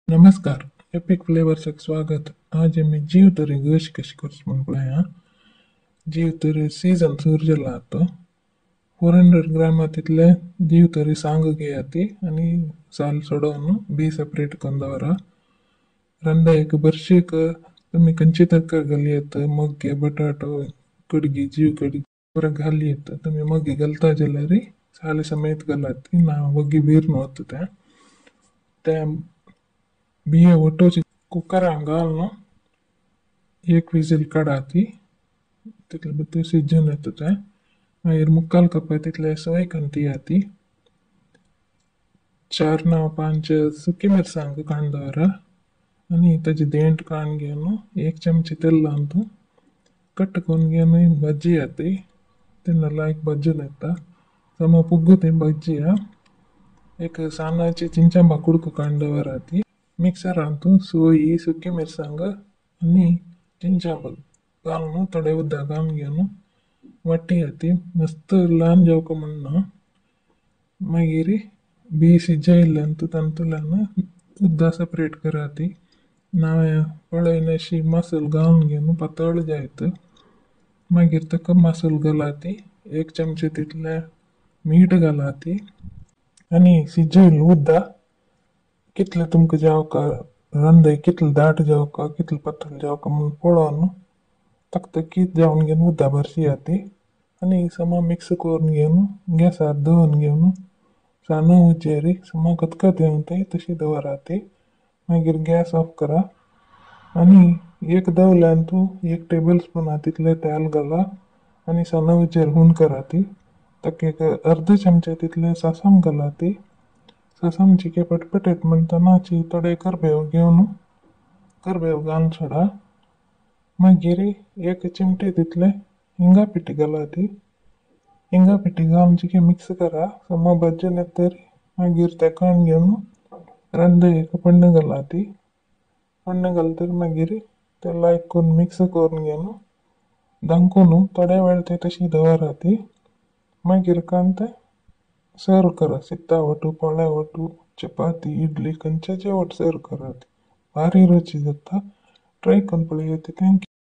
नमस्कार, एपिक फ्लेवर्सक स्वागत. आज आमी जीव तरी गोश कशी करची म्हूण पळया. जीव तरी सीजन सुरजेला आता 400 ग्राम तितले जीव तरी सांग घेयाती आणि साल सोडवून बी सेपरेट करून दवरा. रंदा एक बर्शीक तुम्ही कंची तरकारी घालियेत मग्गे बटाटो कड़गी जीव कड़गी पूरा घालियेत तुम्ही मग्गे गलता जाल्यार साले समेत घालाती ना वग्गी बीर होता त्या बिये वटोची कुकरान घालून एक विजील काढाती तितले भितर शिजून येता ते मागीर मुक्काल कप तितले सोय करून तियाती 4 ना 5 सुकी मिरसांग कांड दवरा आणि ताची देंट काढून घेऊन 1 चमचे तेल लावून कट करून घेऊन बज्जी येते तेन्ना लायक बज्जून येता सम पुग्गू ते बज्जी एक सानाची चिंचा बाकुडको कांड दवराती मिक्सरांतून सोयी सुकी मिरसांग आणि चिंचा घालून थोडे उदक घालून घेऊन वाटी येते मस्त ल्हान जेवको म्हणून मागीर बी शिजयल्यान तांतूल्यान उदक सेपरेट कराती नावे पळयन अशी मसाल घालून घेऊन पातळ जायत मागीर ताका मसाल घालाती 1 चमचे तितले मीठ घालाती आणि शिजयल्लें उदक कितले तुमकां जावका रंदय कितले दाट जावका कितले पातळ जावका म्हणून पळोवन तकतकीत जावन घेऊन उदक भरशियाती आणि सम मिक्स करून घेऊन गॅसार दवरून घेऊन सानो उजेरी सम खतखत येवन तशी दवराती मागीर गॅस ऑफ करा आणि एक दवल्यान तूं 1 टेबल स्पून तितले तेल घाला आणि सानो उजेर हुन कराती ताका एक अर्ध चमचे तितले सासम घालाती सासम चिके पटपटेट म्हणटनाची थोडे करबेव घेऊन करबेव घालून सोडा मागीर 1 चिमटे तितले हिंगा पिठी घालाती हिंगा पिठी घालून चिके मिक्स करा सम बज्जून येतर मागीर तेका घेऊन रंद एक पण्ण घालाती पण्ण घालतर मागीर ते लायक करून मिक्स करून घेऊन धांकून थोडे वेळ ते तशी दवराती मागीर कान ते सर्व करा सित्ता वटू पोळ्या वटू चपाती इडली खंयचे जेवट सर्व करात भारी रुची जाता ट्राय करून पळयात थँक्यू